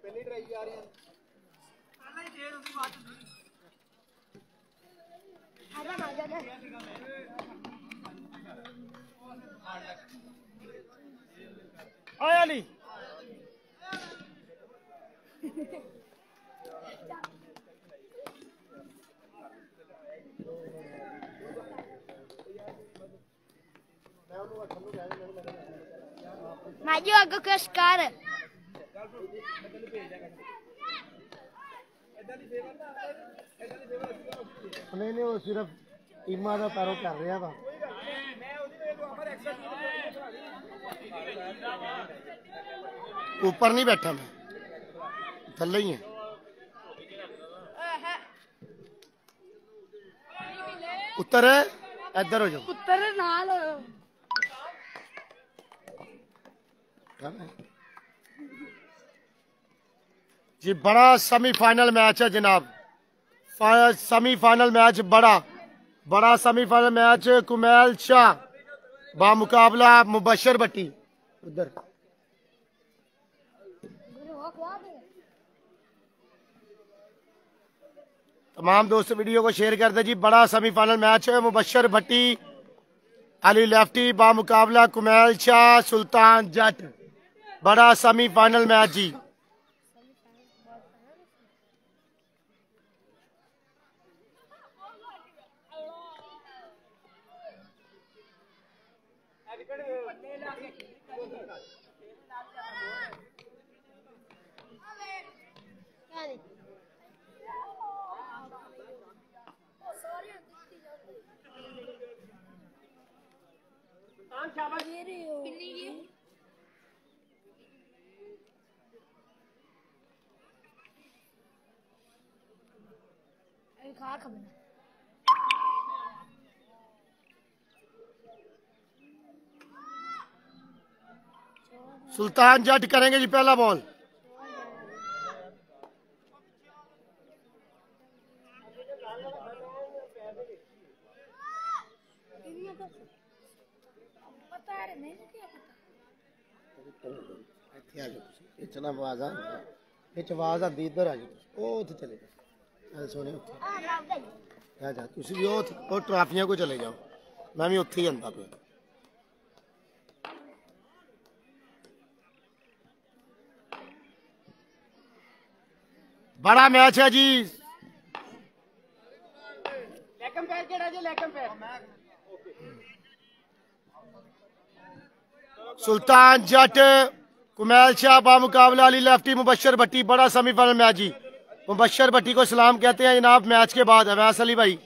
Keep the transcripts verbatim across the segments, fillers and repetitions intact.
आया नहीं माजू आगे कुछ कर नहीं नहीं वो सिर्फ टीमा का पैरों कर रहा था ऊपर नहीं बैठा मैं थल्ले ही है उत्तर है इधर हो जाओ उत्तर नाल जी बड़ा सेमीफाइनल मैच है जनाब सेमीफाइनल मैच बड़ा बड़ा सेमीफाइनल मैच कुमैल शाह बामुकाबला मुबशर भट्टी उधर तमाम दोस्त वीडियो को शेयर कर दे जी बड़ा सेमीफाइनल मैच है मुबशर भट्टी अली लेफ्टी बामुकाबला कुमैल शाह सुल्तान जट बड़ा सेमीफाइनल मैच जी सुल्तान जट करेंगे जी पहला बॉल आवाज आवाज आती इधर आ जाओ चले जाओ सोने आ जा तुम भी वो ट्राफियां को चले जाओ मैं भी उत्थे ही आंदा पे बड़ा मैच है जी सुल्तान जट कुमैल शाह बामुकाबला अली लेफ्टी मुबशर भट्टी बड़ा सेमीफाइनल मैच जी मुबशर भट्टी को सलाम कहते हैं जनाब मैच के बाद अवैस अली भाई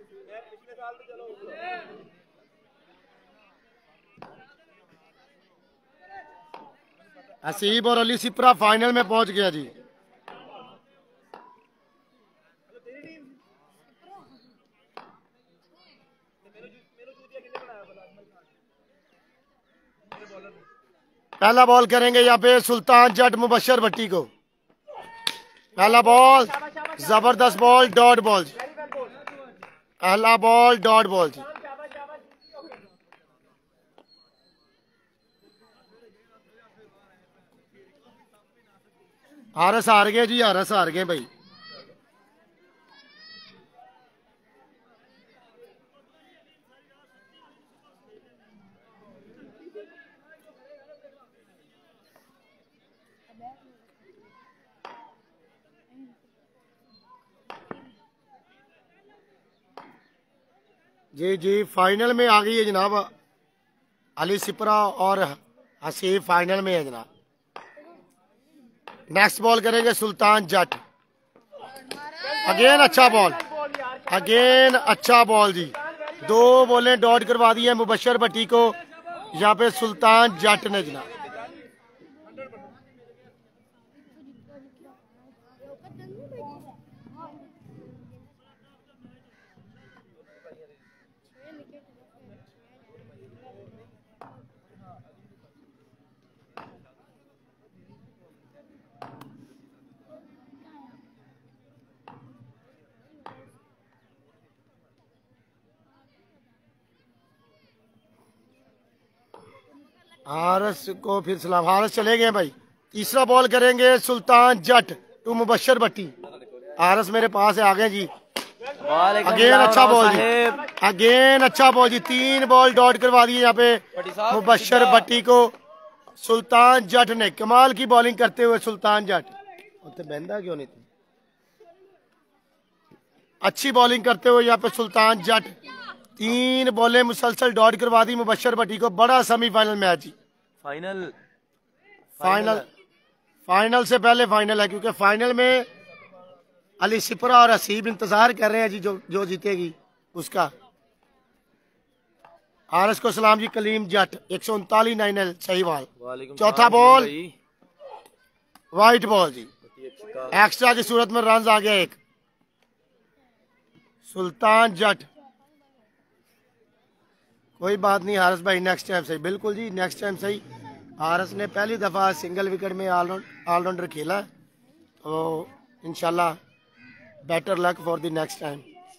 हसीब और अली सिपरा फाइनल में पहुंच गया जी पहला बॉल करेंगे यहाँ पे सुल्तान जट मुबशर भट्टी को पहला बॉल जबरदस्त बॉल डॉट बॉल पहला बॉल डॉट बॉल जी हारस हार गए जी हारस हार गए भाई जी जी फाइनल में आ गई है जनाब अली सिपरा और हसीब फाइनल में है जनाब नेक्स्ट बॉल करेंगे सुल्तान जट अगेन अच्छा बॉल अगेन अच्छा बॉल जी दो बॉलें डॉट करवा दी है मुबशर भट्टी को यहाँ पे सुल्तान जट ने जनाब हारस को फिर सलाम हारस चले गए भाई तीसरा बॉल करेंगे सुल्तान जट टू मुबशर भट्टी। आरस मेरे पास है, आ गए जी। अगेन अच्छा बॉल जी, अगेन अच्छा बॉल जी। तीन बॉल डॉट करवा दिए यहाँ पे मुबशर भट्टी को। सुल्तान जट ने कमाल की बॉलिंग करते हुए सुल्तान जट बहंदा क्यों नहीं थी, अच्छी बॉलिंग करते हुए यहाँ पे सुल्तान जट तीन बॉलें मुसलसल डॉट करवा दी मुबशर भट्टी को। बड़ा सेमीफाइनल मैच जी, फाइनल फाइनल फाइनल से पहले फाइनल है, क्योंकि फाइनल में अली सिपरा और हसीब इंतजार कर रहे हैं जी, जो जो जीतेगी उसका। आरएस को सलाम जी। कलीम जट एक सौ उनतालीस नाइन एल सही बॉल। चौथा बॉल वाइट बॉल जी, एक्स्ट्रा की सूरत में रन आ गया एक। सुल्तान जट कोई बात नहीं हारिस भाई, नेक्स्ट टाइम सही। बिल्कुल जी नेक्स्ट टाइम सही। हारिस ने पहली दफा सिंगल विकेट में ऑलराउंडर खेला, तो इंशाल्लाह better luck for the next time.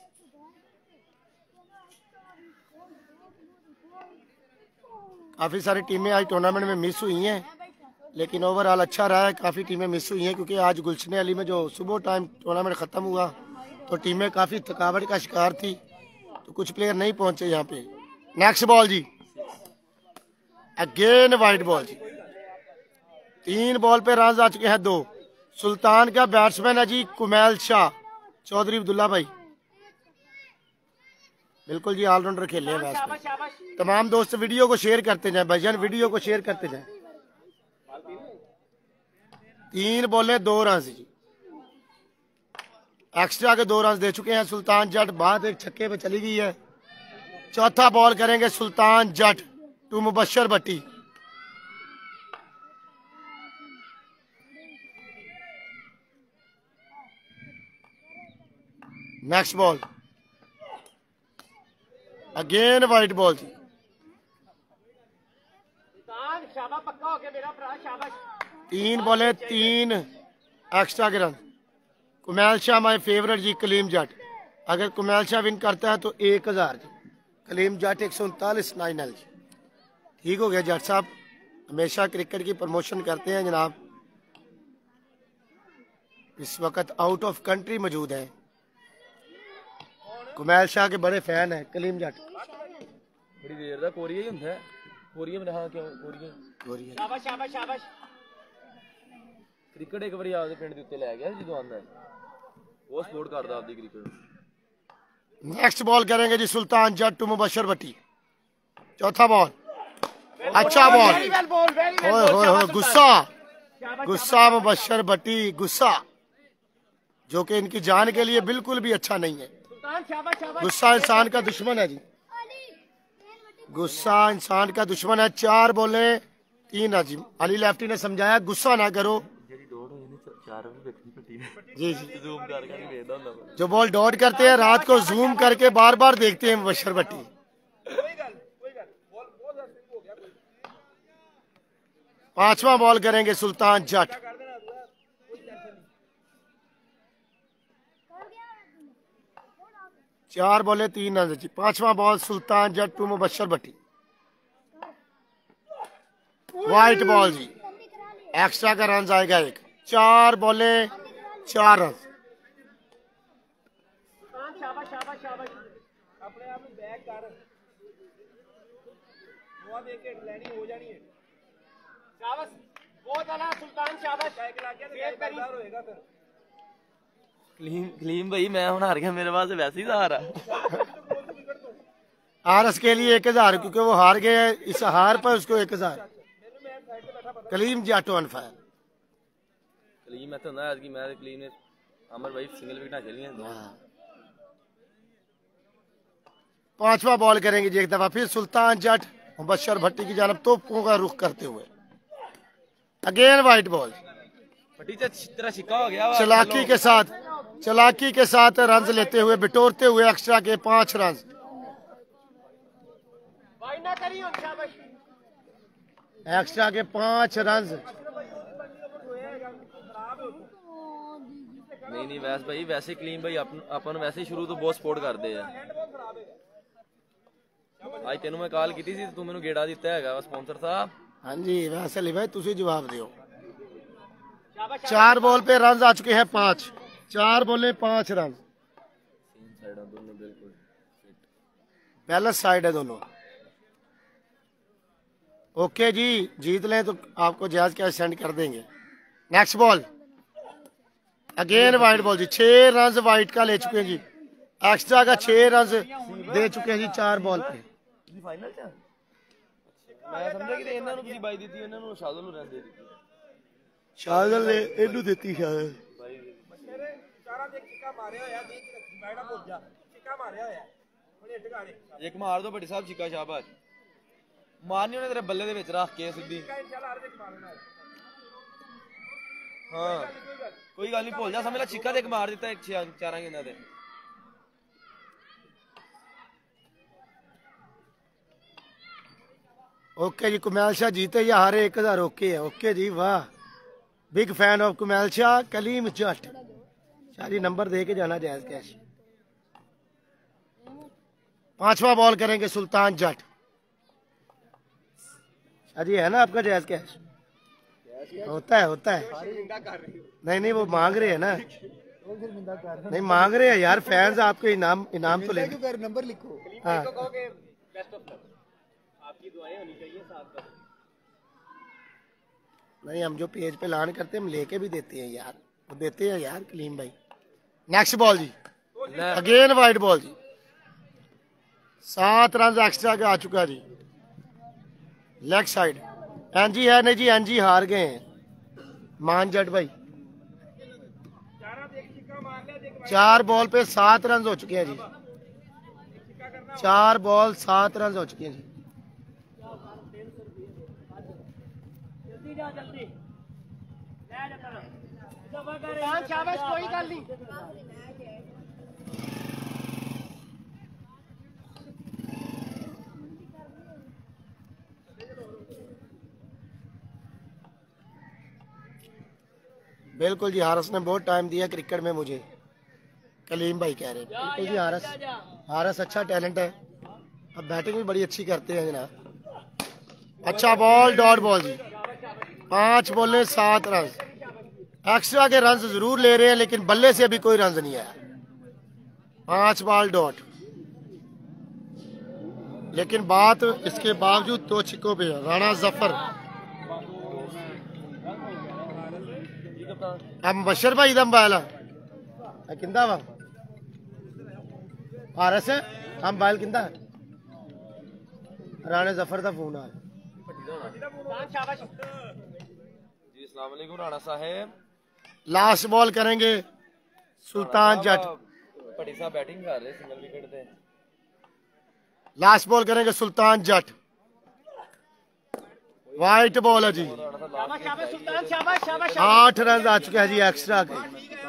काफी सारी टीमें आज टूर्नामेंट में मिस हुई हैं, लेकिन ओवरऑल अच्छा रहा है। काफी टीमें मिस हुई हैं क्योंकि आज गुलशन अली में जो सुबह टाइम टूर्नामेंट खत्म हुआ तो टीमें काफी थकावट का शिकार थी, तो कुछ प्लेयर नहीं पहुंचे यहाँ पे। नेक्स्ट बॉल जी, अगेन वाइट बॉल जी। तीन बॉल पे रन आ चुके हैं दो। सुल्तान का बैट्समैन है जी कुमैल शाह चौधरी अब्दुल्ला भाई। बिल्कुल जी ऑलराउंडर खेले हैं वैसे। तमाम दोस्त वीडियो को शेयर करते जाएं भाईजान, वीडियो को शेयर करते जाएं। तीन बॉलें दो रन जी, एक्स्ट्रा के दो रन दे चुके हैं सुल्तान जट। बात एक छक्के पे चली गई है। चौथा बॉल करेंगे Sultan Jatt to Mubashar Bhatti. Next ball again wide ball जी। तीन बॉले तीन एक्स्ट्रा के run. Kumail Shah my favourite जी कलीम जट। अगर कुमैल शाह विन करता है तो एक हजार जी। कलीम जट एक सौ उनतालीस नाइन एल जी। ठीक हो गया जट साहब, हमेशा क्रिकेट की प्रमोशन करते हैं जनाब। इस वक्त आउट ऑफ कंट्री मौजूद है। कुमैल शाह के बड़े फैन है कलीम जट। बड़ी देर दा कोरिया ही ਹੁੰਦਾ ਹੈ। कोरिया में हाँ क्यों कोरिया कोरिया शाबाश शाबाश शाबाश। क्रिकेट एक बार आपके पिंड ਦੇ ਉੱਤੇ ਲੈ ਗਿਆ ਜਦੋਂ ਆਂਦਾ वो सपोर्ट करता आपकी क्रिकेट। नेक्स्ट बॉल करेंगे जी सुल्तान जट टू मुबशर भट्टी। चौथा बॉल अच्छा बॉल। ओए होए होए गुस्सा गुस्सा मुबशर भट्टी गुस्सा, जो कि इनकी जान के लिए बिल्कुल भी अच्छा नहीं है। गुस्सा इंसान का दुश्मन है जी, गुस्सा इंसान का दुश्मन है। चार बोले तीन राजी। अली लेफ्टी ने समझाया गुस्सा ना करो जी जी। जो बॉल डॉट करते हैं रात को जूम करके बार बार देखते हैं मुबशर भट्टी। पांचवा बॉल करेंगे सुल्तान जट। चार बॉले तीन रन जी। पांचवा ball Sultan Jatt to Mubashar Bhatti. Wide ball जी, एक्स्ट्रा का रन आएगा एक। चार बॉले चार रन। कलीम कलीम भाई मैं हूं हार गया, मेरे पास वैसे ही हार आरस के लिए एक हजार, क्योंकि वो हार गए। इस हार पर उसको एक हजार। Kaleem Jatt on fire. कलीम मैं तो ना आज की मैं कलीम ने अमर भाई सिंगल विकेट खेली हैं। पांचवा बॉल करेंगे जी एक दफा फिर सुल्तान जट मुबशर भट्टी की जानब तोपों का रुख करते हुए। Again wide ball. भट्टी तेरा छिक्का हो गया। चलाकी के साथ चलाकी के साथ रन लेते हुए बिटोरते हुए एक्स्ट्रा के पांच रन। एक्स्ट्रा के पांच रन। नहीं नहीं वैसे भाई वैसे कलीम भाई अपन वैसे ही शुरू तो बहुत सपोर्ट करते हैं। आज तेनों मैं कॉल की थी तू मैंने गेड़ा दिता है स्पॉन्सर साहब। हाँ जी वैसे भाई तुम जवाब दो। चार बॉल पे रन आ चुके हैं पांच, चार बॉलें पांच रन। बैलेंस साइड है दोनों। ओके जी, जीत लें तो आपको जायज कैश सेंड कर देंगे। Next ball again wide ball जी, छह रन वाइट का ले चुके हैं जी, एक्स्ट्रा का छह रन दे चुके हैं जी चार बॉल पे। फाइनल च मैं समझा कि ਇਹਨਾਂ ਨੂੰ ਤੁਸੀਂ ਬਾਈ ਦਿੱਤੀ, ਇਹਨਾਂ ਨੂੰ ਸ਼ਾਦਲ ਨੂੰ ਰਹਿਣ ਦੇ ਦਿੱਤੀ। ਸ਼ਾਦਲ ਨੇ ਇਹਨੂੰ ਦਿੱਤੀ ਸ਼ਾਦਲ। ਚਾਰਾਂ ਦੇ ਚਿੱਕਾ ਮਾਰਿਆ ਹੋਇਆ, ਵੇਚ ਰੱਖੀ ਬਾਈੜਾ ਭੁੱਲ ਜਾ, ਚਿੱਕਾ ਮਾਰਿਆ ਹੋਇਆ ਹੁਣ ਇਹ ਟਿਕਾਣੇ। ਇੱਕ ਮਾਰ ਦੋ ਭੱਟੀ ਸਾਹਿਬ ਚਿੱਕਾ, ਸ਼ਾਬਾਸ਼। ਮਾਰਨੀ ਉਹਨੇ ਤੇਰੇ ਬੱਲੇ ਦੇ ਵਿੱਚ ਰੱਖ ਕੇ ਸਿੱਧੀ। ਇਨਸ਼ਾਅੱਲਾ ਹਰ ਵਿੱਚ ਮਾਰਨਾ ਹੈ। ਹਾਂ ਕੋਈ ਗੱਲ ਨਹੀਂ, ਭੁੱਲ ਜਾ, ਸਮਝ ਲੈ ਚਿੱਕਾ ਤੇ ਇੱਕ ਮਾਰ ਦਿੱਤਾ ਇੱਕ ਚਾਰਾਂ ਗੇਂਦਾਂ ਤੇ। ओके जी, कुमैल शाह जीते या हारे एक हजार ओके है। ओके जी, वाह, big fan of Kumail Shah. Kaleem Jatt Shah ji number दे के जाना जायज कैश। पांचवा बॉल करेंगे सुल्तान जट। शाह जी है ना आपका जायज कैश? होता है होता है। नहीं नहीं, वो मांग रहे हैं ना, नहीं मांग रहे हैं यार फैंस, आपको इनाम इनाम तो ले नंबर लिखो। हाँ आपकी दुआएं होनी चाहिए साथ। नहीं, हम जो पेज पे लान करते हैं हम लेके भी देते हैं यार, वो देते हैं यार कलीम भाई। नेक्स्ट बॉल जी, अगेन वाइट बॉल जी, सात रन एक्स्ट्रा का आ चुका जी। लेग साइड एनजी है नहीं जी, एनजी हार गए हैं मान जट भाई। चार बॉल पे सात रन हो चुके हैं जी, चार बॉल सात रन हो चुके हैं जी। शाबाश, कोई गल नहीं। बिल्कुल जी, हारस ने बहुत टाइम दिया क्रिकेट में मुझे, कलीम भाई कह रहे हैं। बिल्कुल जी, हारस हारस अच्छा टैलेंट है, अब बैटिंग भी बड़ी अच्छी करते हैं जनाब। अच्छा बॉल, डॉट बॉल जी, पांच बॉलें सात रन। एक्स्ट्रा के रन जरूर ले रहे हैं लेकिन बल्ले से अभी कोई रन नहीं आया। पांच बॉल डॉट, लेकिन बात इसके बावजूद दो छिक्कों पे है। राणा जफर, अब मुबशर भाई दम बाला किंदा वा हारस है, हम बाल किंदा राणा जफर का फोन आ। जी अस्सलाम वालेकुम राणा साहब। लास्ट बॉल करेंगे सुल्तान जट। भट्टी साहब बैटिंग कर रहे सिंगल विकेट पे। लास्ट बॉल करेंगे सुल्तान जट, वाइट बॉल है जी। आठ रन आ चुके हैं जी एक्स्ट्रा के।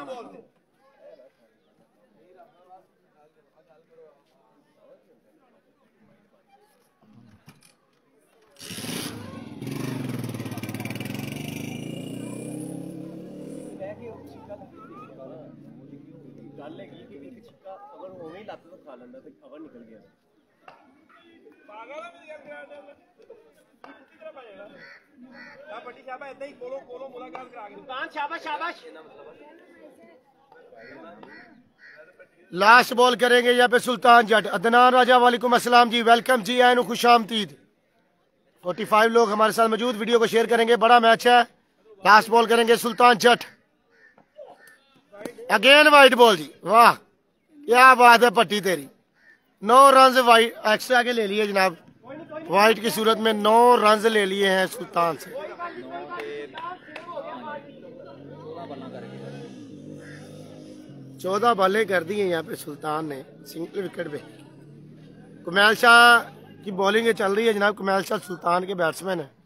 गल है कि एक छिक्का अगर उवें ही लत तो खा लेंदा ते कवर निकल गया। पागल है मेरी गल किसी तरह पा जाएगा या पट्टी साहब ऐसे ही कोलो कोलो मुलाकात करा के दुकान। शाबाश शाबाश। लास्ट बॉल करेंगे यहाँ पे सुल्तान जट। अदनान राजा वालेकुम अस्सलाम जी, वेलकम जी, आए खुश आमदीद। पैंतालीस लोग हमारे साथ मौजूद, वीडियो को शेयर करेंगे, बड़ा मैच है। लास्ट बॉल करेंगे Sultan Jatt, again wide ball जी, वाह क्या बात है पट्टी तेरी। नौ रन वाइट एक्स्ट्रा के ले लिए जनाब, वाइट की सूरत में नौ रन ले लिए हैं सुल्तान से। चौदह बॉलें कर दी हैं यहाँ पे सुल्तान ने सिंगल विकेट पे। कुमैल शाह की बॉलिंग चल रही है जनाब, कुमैल शाह सुल्तान के बैट्समैन है।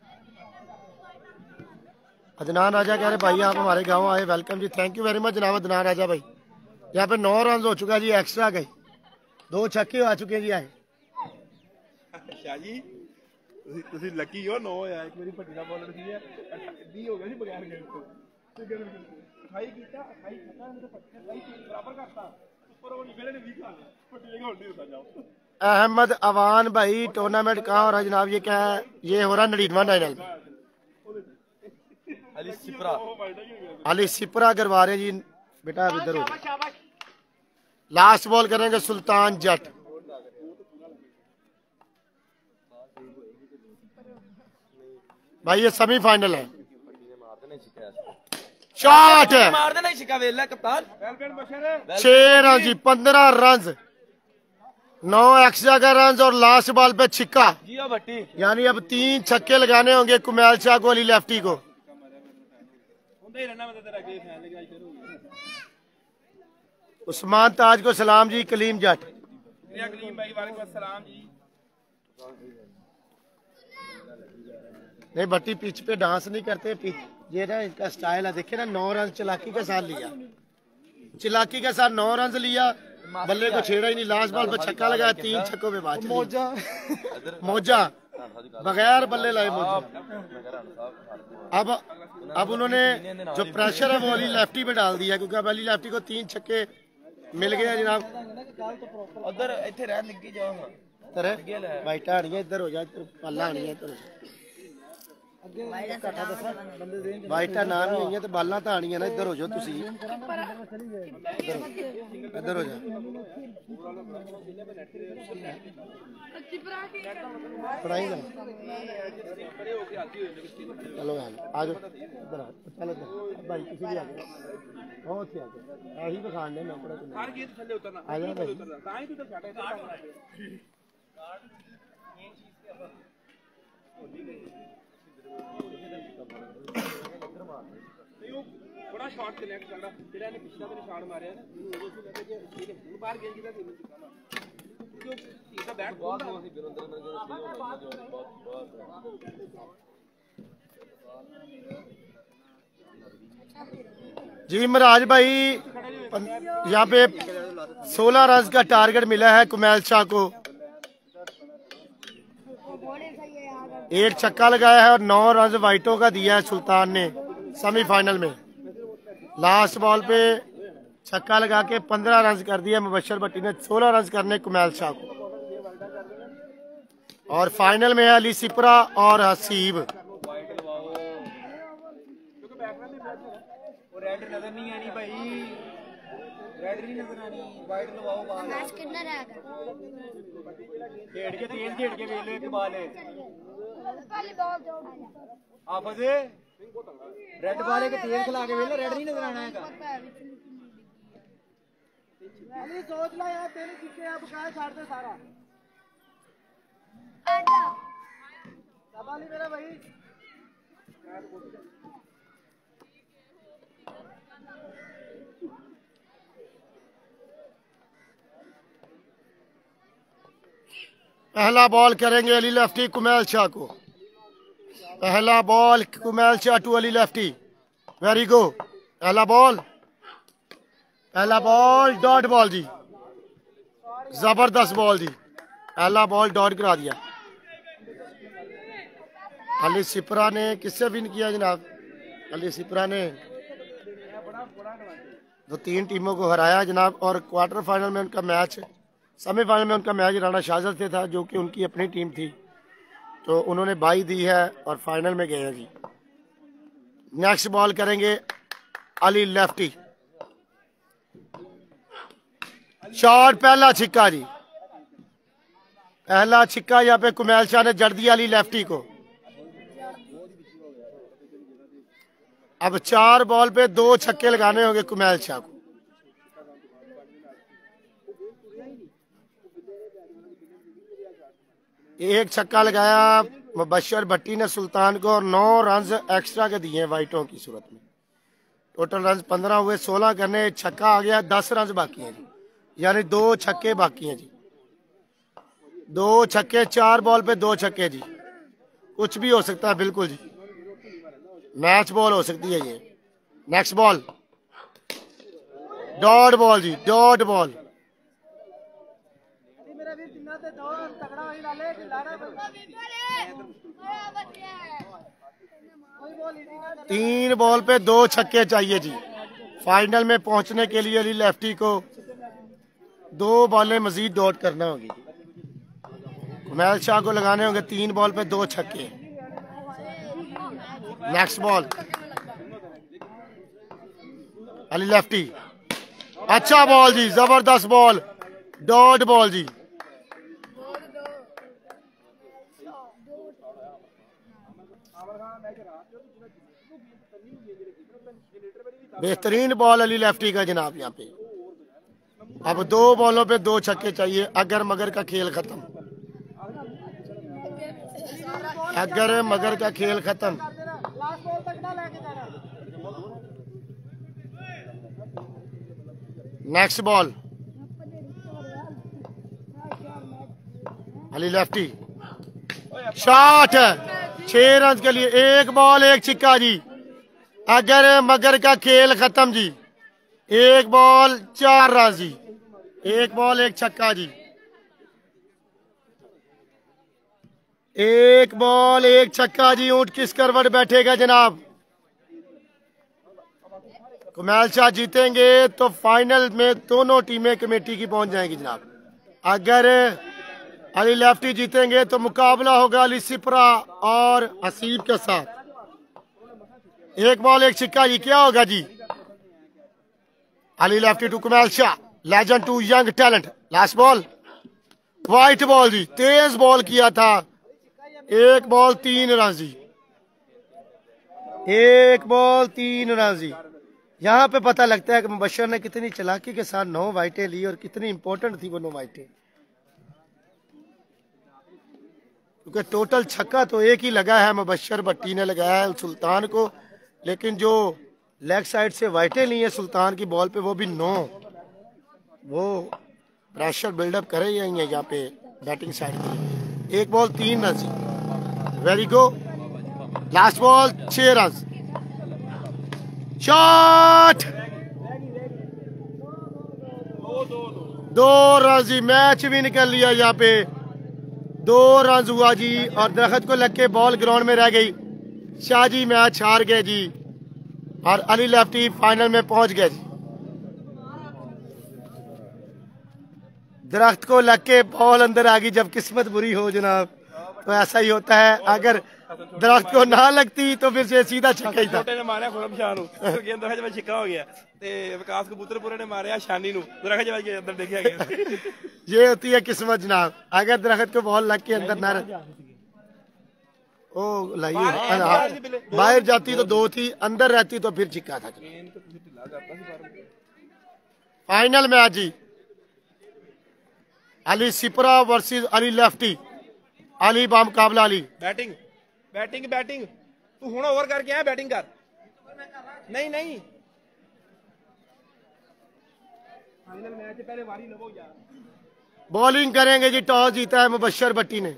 अदनान राजा कह रहे भाई आप हमारे गांव आए, वेलकम जी, थैंक यू वेरी मच जनाब अदनान राजा भाई। यहाँ पे नौ रन हो चुका जी एक्स्ट्रा गए, दो छक्के आ चुके जी आए। शाह जी ਤੁਸੀਂ ਲੱਕੀ ਹੋ ਨੌ ਆ, ਇੱਕ ਵਾਰੀ ਭੱਟੀ ਦਾ ਬੋਲਰ ਸੀ ਵੀਹ ਹੋ ਗਿਆ ਸੀ ਬਗੈਰ ਗੇਮ ਤੋਂ ਅਠਾਈ ਕੀਤਾ, ਅਠਾਈ ਖਤਾ ਮੇਰੇ ਪੱਟੇ ਅਠਾਈ ਬਰਾਬਰ ਕਰਤਾ ਉੱਪਰ ਉਹ ਨਿਕਲੇ ਨੇ ਵੀਹ ਖਾ ਲਿਆ ਭੱਟੀ ਦੇ ਹੁਣ ਨਹੀਂ ਹੁੰਦਾ जाओ। अहमद अवान भाई टूर्नामेंट कहाँ हो रहा है जनाब? ये क्या है? ये हो रहा है नड़ीनवा डायनल में। अली सिपरा अली सिपरा करवा रहे जी बेटा, अब इधर हो जाओ। लास्ट बॉल करेंगे सुल्तान जट। भाई ये सेमीफाइनल है। शॉट मार देना छिका वेला कप्तान। छह रन जी, पंद्रह रन, नौ एक्स्ट्रा का रन और लास्ट बॉल पे छिक्का। जियो भट्टी, यानी अब तीन छक्के लगाने होंगे कुमैल शाह को, अली लेफ्टी को। उस्मान ताज को सलाम जी, कलीम जट। कलीम भाई वालेकुम अस्सलाम जी। नहीं भट्टी पिच पे डांस नहीं करते, पिच ये ना इनका स्टाइल है। देखिए ना, नौ रन चिलाकी के साथ लिया, चिलाकी के साथ नौ रन लिया, बल्ले को छेड़ा ही नहीं। लास्ट बॉल पे छक्का लगाया, तीन छक्कों पे बात मौजा मौजा बगैर बल्ले लाए मौजा। अब अब उन्होंने जो प्रेशर है वो अली लेफ्टी पे डाल दिया, क्योंकि अब अली लेफ्टी को तीन छक्के मिल गए जनाब। उधर इथे रह लगी जाओ बाइटा आनी है, इधर हो जा, पाला आनी है, इधर बाइटा ना भी हुई है तो बाला तो आनी है ना। इधर हो जाओ तुसी, इधर हो जाओ। पढ़ाई कर चलो आ जाओ, इधर आ, चल इधर भाई, किसी भी आ जाओ, बहुत ही आ जाओ, यही दिखाने में अपना आ जाओ भाई। बड़ा शॉट कनेक्ट करना, तेरा ने पिछला मैंने शॉट मारे है ना, वो उसी लगे कि ये फुल बार गेंद की था सीमित चिकाना, क्यों इसका बैट बहुत बहुत ही बिरंदर में जो बहुत बहुत जी महाराज भाई, यहाँ पे सोलह रन का टारगेट मिला है कुमैल शाह को। एक छक्का लगाया है और नौ रन वाइटों का दिया है सुल्तान ने सेमीफाइनल में। लास्ट बॉल पे छक्का लगा के पंद्रह रन कर दिया मुबशर भट्टी ने, सोलह रन करने कुमैल शाह को। और फाइनल में है अली सिपरा और हसीब। रेड नजर नहीं आनी भाई, रेड नहीं नजर आनी, वाइट लवाओ बाल। मैच कितना रहेगा? खेड़ के तेल खेड़ के वेले के बाल है पहले बॉल दो। आपस रेड बाले के तेल खिला के वेले, रेड नहीं नजर आना है। पहले सोच ला यार, तेरे किसके अब क्या छाड़ दे सारा। आजा सवाल ही मेरा भाई। पहला बॉल करेंगे अली लेफ्टी कुमैल शाह को। पहला ball Kumail Shah to Ali Lefty, very good. पहला बॉल, पहला बॉल डॉट बॉल जी, जबरदस्त बॉल जी। पहला बॉल डॉट करा दिया। अली सिपरा ने किससे विन किया जनाब? अली सिपरा ने दो तीन टीमों को हराया जनाब। और क्वार्टर फाइनल में उनका मैच, सेमीफाइनल में उनका मैच राणा शाहजद से था, जो कि उनकी अपनी टीम थी, तो उन्होंने बाई दी है और फाइनल में गए हैं जी। नेक्स्ट बॉल करेंगे अली लेफ्टी। शॉट, पहला छिक्का जी, पहला छिक्का यहाँ पे कुमैल शाह ने जड़ दिया अली लेफ्टी को। अब चार बॉल पे दो छक्के लगाने होंगे कुमैल शाह को। एक छक्का लगाया मुबशर भट्टी ने सुल्तान को और नौ रन एक्स्ट्रा के दिए वाइटों की सूरत में। टोटल रन पंद्रह हुए, सोलह करने, छक्का आ गया, दस रन बाकी हैं जी, यानी दो छक्के बाकी हैं जी। दो छक्के, चार बॉल पे दो छक्के जी, कुछ भी हो सकता है बिल्कुल जी, मैच बॉल हो सकती है ये। नेक्स्ट बॉल डॉट बॉल जी, डॉट बॉल। तीन बॉल पे दो छक्के चाहिए जी फाइनल में पहुंचने के लिए। अली लेफ्टी को दो बॉलें मजीद डॉट करना होगी। कुमैल शाह को लगाने होंगे तीन बॉल पे दो छक्के। नेक्स्ट बॉल अली लेफ्टी, अच्छा बॉल जी, जबरदस्त बॉल, डॉट बॉल जी। बेहतरीन बॉल अली लेफ्टी का जनाब यहाँ पे। अब दो बॉलों पे दो छक्के चाहिए, अगर मगर का खेल खत्म, अगर मगर का खेल खत्म। Next ball Ali lefty, shot, छह रन के लिए, एक बॉल एक छिक्का जी, अगर मगर का खेल खत्म जी। एक बॉल चार रन जी, एक बॉल एक छक्का जी, एक बॉल एक छक्का जी। ऊंट किस करवट बैठेगा जनाब? कुमैल शाह जीतेंगे तो फाइनल में दोनों टीमें कमेटी की पहुंच जाएंगी जनाब। अगर अली लेफ्टी जीतेंगे तो मुकाबला होगा अली सिपरा और हसीब के साथ। एक बॉल एक छिक्का जी, क्या होगा जी? Ali Lefty to Kumail Shah, legend to young talent. Last ball, wide ball जी, तेज बॉल किया था, एक बॉल तीन रन जी, एक बॉल तीन रन जी। यहाँ पे पता लगता है कि मुबशर ने कितनी चालाकी के साथ नौ वाइटें ली और कितनी इंपॉर्टेंट थी वो नौ वाइटें, क्योंकि टोटल छक्का तो एक ही लगा है, मुबशर भट्टी ने लगाया है सुल्तान को, लेकिन जो लेग साइड से वाइटें ली है सुल्तान की बॉल पे वो भी नौ। वो प्रेशर बिल्डअप कर रही है यहाँ पे बैटिंग साइड पे। एक बॉल तीन run, very good. Last ball छह रन, शॉट, दो रन जी, मैच भी निकल लिया यहाँ पे, दो रन हुआ जी। और दरख्त को लग के बॉल ग्राउंड में रह गई, शाहजी मैच हार गए जी और अली लेफ्टी फाइनल में पहुंच गए जी। दरख्त को लग के बॉल अंदर आ गई, जब किस्मत बुरी हो जनाब तो ऐसा ही होता है। अगर दरख्त को ना लगती तो फिर से सीधा छक्का ही था। छोटे ने मारा खुरम शाह नु, गेंद दरख्त में छिक्का हो गया, ते विकास कबूतरपुरे ने मारा शानी नु, दरख्त के अंदर देखा गया। ये होती है किस्मत जनाब, अगर दरख्त को बॉल लग के अंदर ना ओ लाइए बाहर जाती तो दो थी, अंदर रहती तो फिर छिक्का था। फाइनल मैच जी, अली सिपरा वर्सेस अली लेफ्टी, अली बा मुकाबला अली। बैटिंग बैटिंग बैटिंग तू हुण ओवर करके आया, बैटिंग कर। नहीं नहीं फाइनल मैच पहले वारी लवो यार। बॉलिंग करेंगे जी, टॉस जीता है मुबशर भट्टी ने।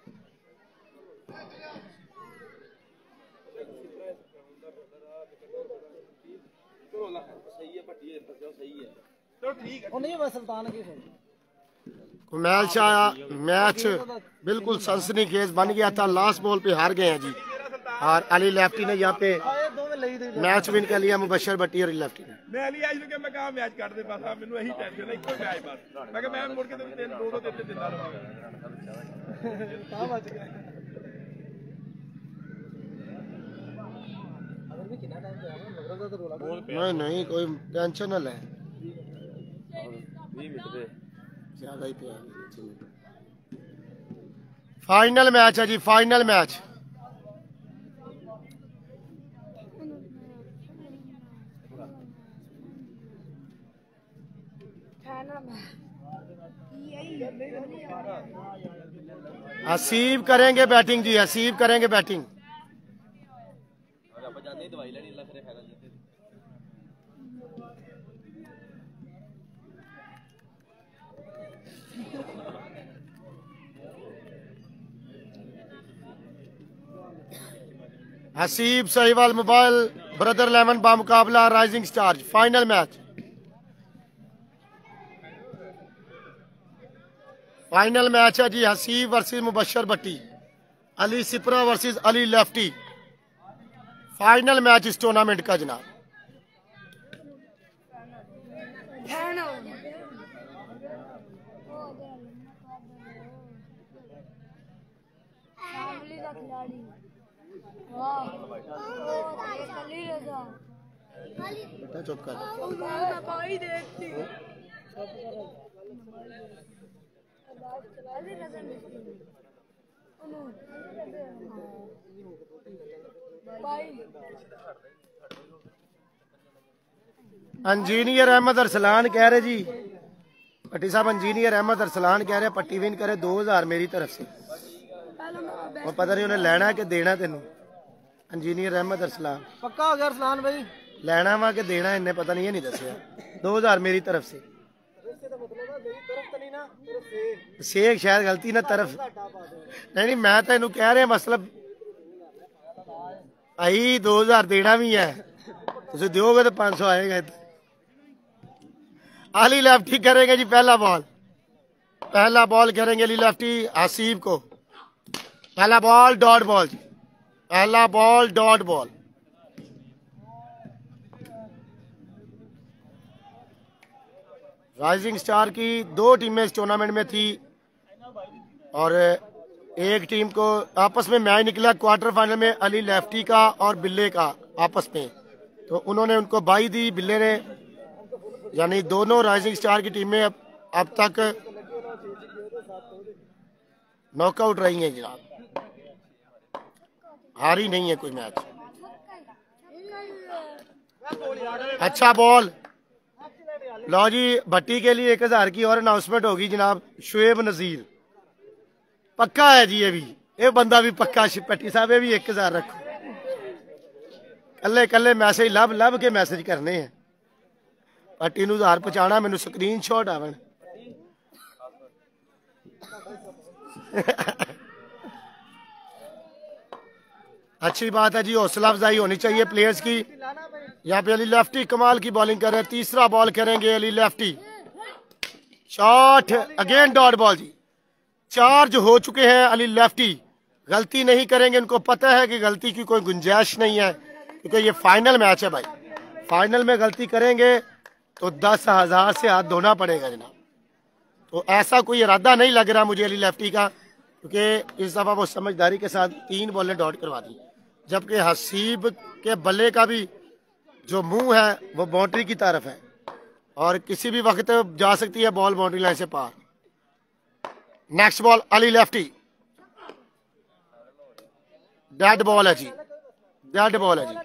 कुमैल शाह मैच बिल्कुल सनसनीखेज बन गया था, लास्ट बॉल पे हार गए हैं जी। और अली लेफ्टी ने यहाँ पे मैच विन कर लिया, मुबशर भट्टी और अली लेफ्टी ने। मैं अली आज के मैं कहा मैच काट दे बस, आप मेनू यही टेंशन है, इको मैच बस। मैं कहा मैं मुड़ के तीन दो दो तीन दिन नहीं नहीं कोई टेंशन ना ले, ज्यादा ही पे। फाइनल मैच है जी, फाइनल मैच। हसीब करेंगे बैटिंग जी, हसीब करेंगे batting. Haseeb Sahiwal mobile brother lemon बा मुकाबला rising star. Final match, final match है जी, Haseeb versus Mubashar Bhatti, Ali Sipra versus Ali lefty. Final match इस टूर्नामेंट का जनाब। बेटा चुप कर। इंजीनियर अहमद अरसलान कह रहे जी, पट्टी साहब इंजीनियर अहमद अरसलान कह रहे पट्टी विन करे दो हजार मेरी तरफ से। और पता नहीं उन्हें लेना है कि देना तेन। इंजीनियर अहमद अरसलान पक्का हो गया अरसलान भाई, लेना वा कि देना इन्हें पता नहीं है, नहीं दसिया। दो हजार मेरी तरफ से। शेख शायद गलती ना तरफ नहीं नहीं, मैं तेन कह रहा मतलब आई दो हजार देना भी है, तुम दोगे तो पांच सौ आएगा। अली लेफ्टी करेंगे जी पहला बॉल, पहला बॉल करेंगे अली लेफ्टी हसीब को। पहला बॉल डॉट बॉल जी, पहला ball dot ball. Rising star की दो टीमें इस टूर्नामेंट में थी और एक टीम को आपस में मैच निकला क्वार्टर फाइनल में अली लेफ्टी का और बिल्ले का आपस में, तो उन्होंने उनको बाई दी बिल्ले ने, यानी दोनों राइजिंग स्टार की टीमें अब, अब तक नॉकआउट रही हैं जनाब, हारी नहीं है कोई मैच। अच्छा बॉल, लो जी भट्टी के लिए एक हजार की और अनाउंसमेंट होगी जनाब। शुएब नजीर पक्का है जी, ये भी ये बंदा भी पक्का। पट्टी साहब ये भी एक हजार रखो, कल्ले कल्ले मैसेज लब लब के मैसेज करने हैं। पट्टी नूं हजार पहुंचाना, मैनू स्क्रीन शॉट आवन। अच्छी बात है जी, हौसला अफजाई होनी चाहिए प्लेयर्स की। यहाँ पे अली लेफ्टी कमाल की बॉलिंग कर रहे हैं। तीसरा बॉल करेंगे Ali lefty, shot again dot ball जी। चार्ज हो चुके हैं अली लेफ्टी, गलती नहीं करेंगे, उनको पता है कि गलती की कोई गुंजाइश नहीं है क्योंकि ये फाइनल मैच है भाई। फाइनल में गलती करेंगे तो दस हजार से हाथ धोना पड़ेगा जनाब। तो ऐसा कोई इरादा नहीं लग रहा मुझे अली लेफ्टी का, क्योंकि इस दफा वो समझदारी के साथ तीन बॉलें डॉट करवा दी, जबकि हसीब के बल्ले का भी जो मुंह है वो बाउंड्री की तरफ है और किसी भी वक्त जा सकती है बॉल बाउंड्री लाइन से पार। Next ball Ali lefty, dead ball है जी, डेड बॉल है जी।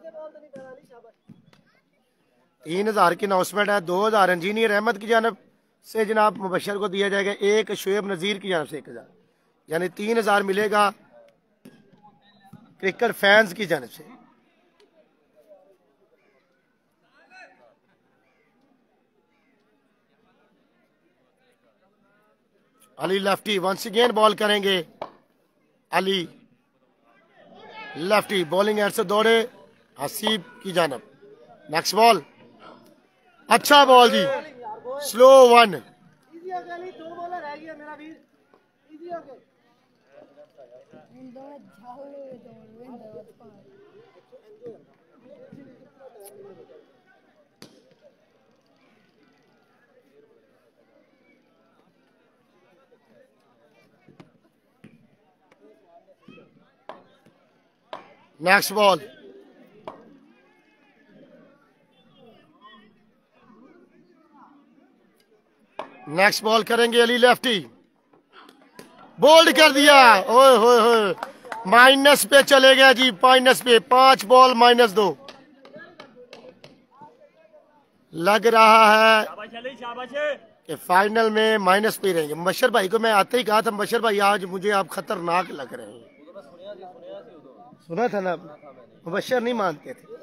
तीन हजार की अनाउंसमेंट है, दो हजार इंजीनियर अहमद की जानब से जनाब मुबशर को दिया जाएगा, एक शुएब नजीर की जानब से एक हजार, यानी तीन हजार मिलेगा क्रिकेट फैंस की जानब से। Ali lefty once again ball करेंगे, अली लेफ्टी बॉलिंग एंड से दौड़े हसीब की जानब। नेक्स्ट बॉल, अच्छा बॉल जी, slow one. Next ball, next ball करेंगे अली लेफ्टी, बोल्ड कर दिया। ओए होए होए, माइनस पे चले गए जी, माइनस पे, पांच बॉल माइनस दो। लग रहा है कि फाइनल में माइनस पे रहेंगे। मुबशर भाई को मैं आते ही कहा था, मुबशर भाई आज मुझे आप खतरनाक लग रहे हैं। सुना था ना, मुबशर नहीं मानते थे।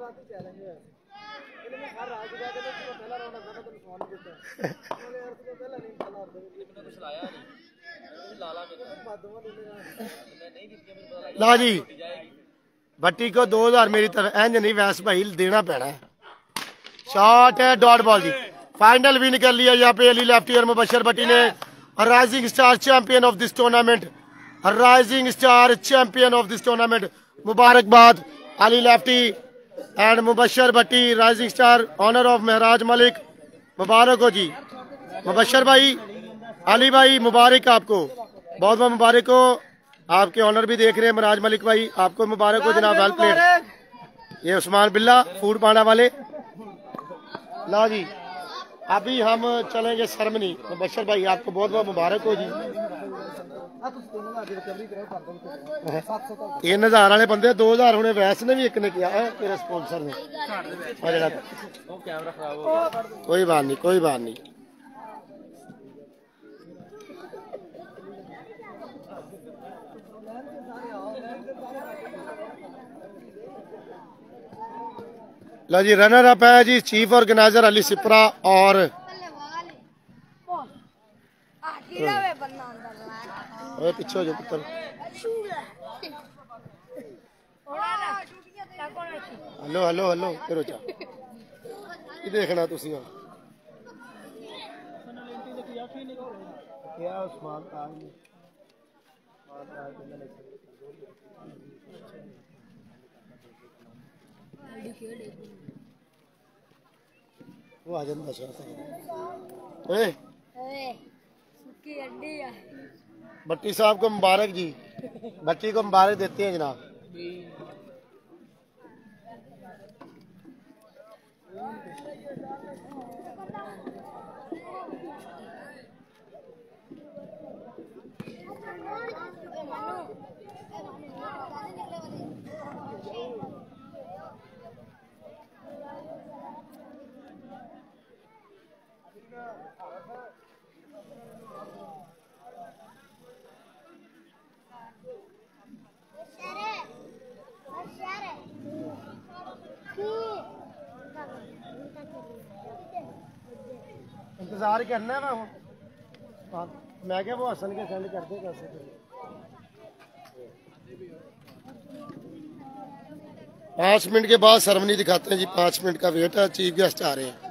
ला जी भट्टी को दो हजार मेरी तरफ, इंज नहीं वैस भाई देना पैना है। शॉट है डॉट बॉल जी, फाइनल विन कर लिया यहाँ पे अली लेफ्टी और मुबशर भट्टी ने। Rising star champion of this tournament, rising star champion of this tournament. मुबारकबाद Ali lefty and Mubashar Bhatti, rising star, honour of Maharaj Malik. मुबारक हो जी मुबशर भाई, अली भाई मुबारक आपको, बहुत बहुत मुबारक हो। आपके ऑनर भी देख रहे हैं महराज मलिक भाई, आपको मुबारक हो जनाब, वेल प्लेड। ये उस्मान बिल्ला फूड पांडा वाले। ला जी अभी हम चलेंगे सरमनी। मुबशर भाई आपको बहुत बहुत मुबारक हो जी। तीन हजार वाले बंदे दो हजार होने वैस ने भी एक ने किया है तेरे स्पॉन्सर ने। कैमरा खराब हो गया। कोई बात नहीं कोई बात नहीं। लो जी रनर अप है जी चीफ ऑर्गेनाइजर अली सिपरा और ओए पीछे हो जाओ पुत्र। हेलो हेलो हेलो करो चा की देखना तुसी हुण क्या उस्मान आ वो आ जांदा शायद। ओए सुक्की हड्डी है। भट्टी साहब को मुबारक जी। भट्टी को मुबारक देते हैं जनाब। इंतजार करना है मैं मैं क्या वो हसन के सेंड कर दे कैसे। पाँच मिनट के बाद सेरेमनी दिखाते हैं जी। पाँच मिनट का वेट है। चीफ गेस्ट आ रहे हैं।